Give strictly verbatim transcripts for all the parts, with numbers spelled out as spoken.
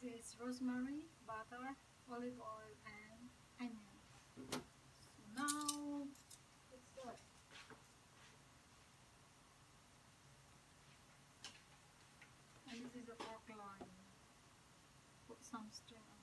is rosemary, butter, olive oil, and onion. So now let's do it. And this is a porkloin. Put some string on.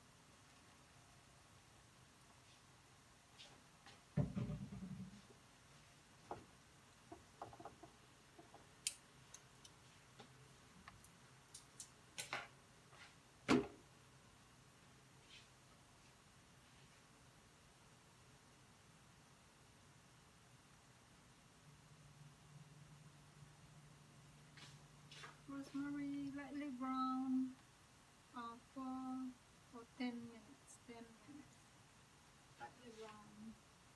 Rosemary lightly brown uh, for for ten minutes. ten minutes. Lightly brown.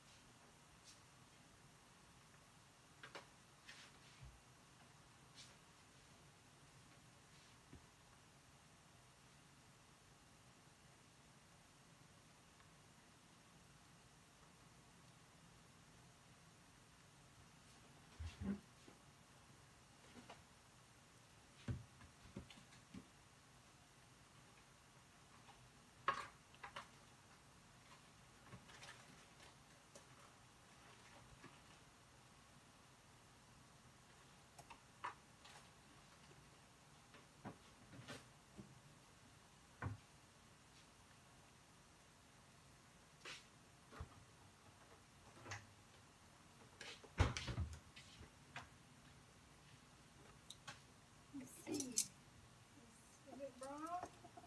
Let's see. It's a bit brown.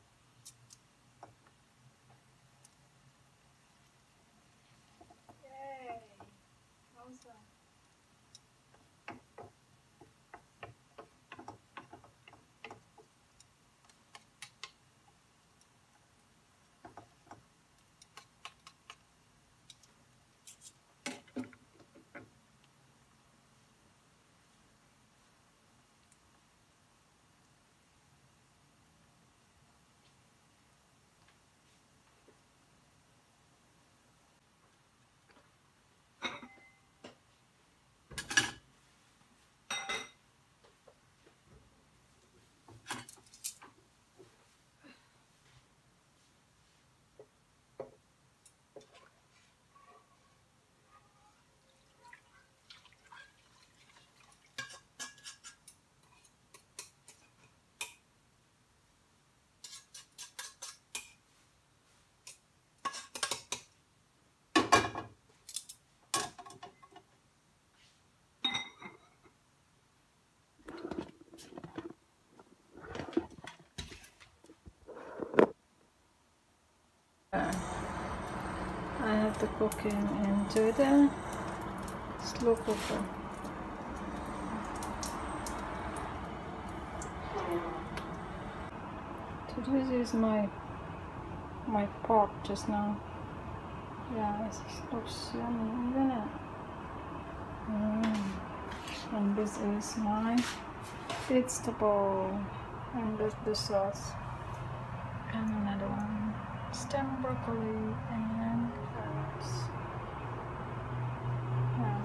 Yay! Awesome. I have to cook it into the slow cooker. So this is my my pork just now. Yeah, it looks yummy, isn't it? Mm. And this is my vegetable, and this the sauce, and another one, stem broccoli and carrots. Yeah.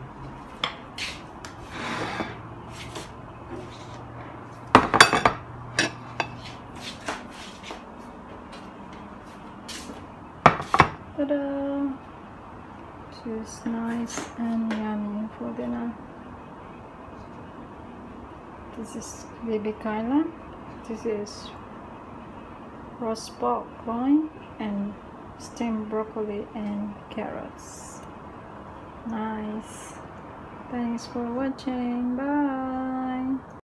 Ta-da! Just nice and yummy for dinner. This is baby Kyla. This is roast pork loin and steamed broccoli and carrots. Nice. Thanks for watching. Bye.